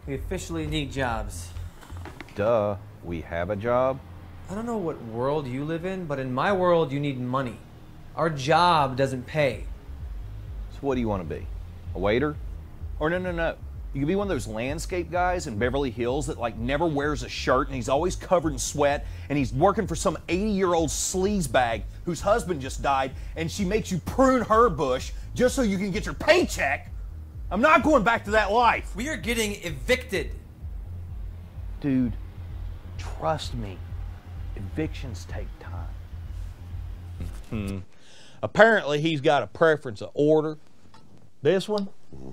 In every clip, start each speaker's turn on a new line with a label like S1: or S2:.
S1: We officially need jobs.
S2: Duh, we have a job.
S1: I don't know what world you live in, but in my world, you need money. Our job doesn't pay.
S2: So what do you want to be? A waiter? Or no. You could be one of those landscape guys in Beverly Hills that like never wears a shirt and he's always covered in sweat and he's working for some 80-year-old sleazebag whose husband just died and she makes you prune her bush just so you can get your paycheck. I'm not going back to that life.
S1: We are getting evicted.
S2: Dude, trust me. Evictions take time.
S3: Apparently, he's got a preference of order. This one?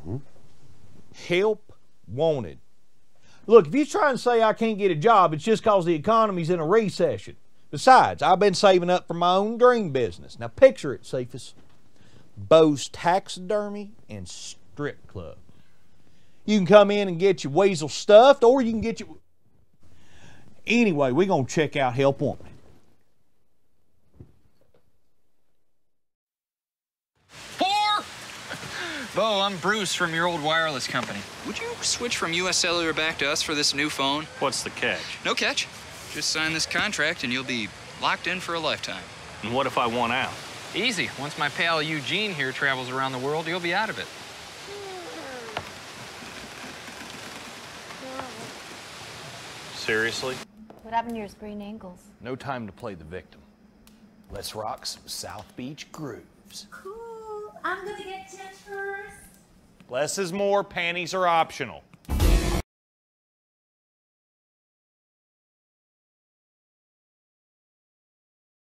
S3: Help wanted. Look, if you try and say I can't get a job, it's just because the economy's in a recession. Besides, I've been saving up for my own dream business. Now picture it, Cephas. Bo's Taxidermy and Strip Club. You can come in and get your weasel stuffed, or you can get your... Anyway, we're going to check out Help Wanted.
S4: Bo, I'm Bruce from your old wireless company. Would you switch from US Cellular back to us for this new phone?
S5: What's the catch?
S4: No catch. Just sign this contract and you'll be locked in for a lifetime.
S5: And what if I want out?
S6: Easy. Once my pal Eugene here travels around the world, you'll be out of it.
S5: Seriously?
S7: What happened to your sprained ankles?
S2: No time to play the victim. Let's rock some South Beach grooves.
S7: Cool. I'm gonna get tips first.
S5: Less is more, panties are optional.